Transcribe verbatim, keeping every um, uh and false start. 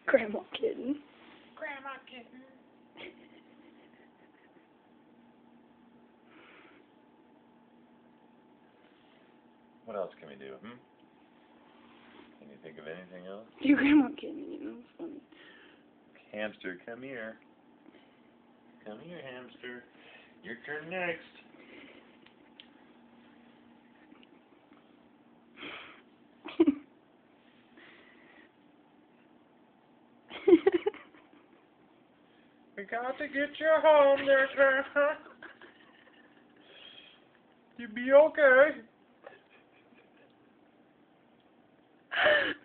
Grandma Kitten. Grandma Kitten. What else can we do, hmm? Can you think of anything else? Do Grandma Kitten, you know, it's funny. Hamster, come here. Come here, hamster. Your turn next. We got to get you home there, Grandma. You be okay.